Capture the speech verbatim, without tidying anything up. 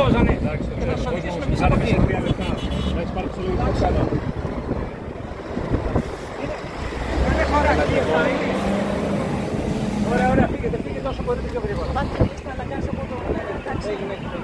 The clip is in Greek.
παύζα, ναι. Και θα σας οδηγήσουμε εμείς από εκεί. Ωραία, ωραία, φύγετε, φύγετε όσο μπορείτε πιο γρήγορα.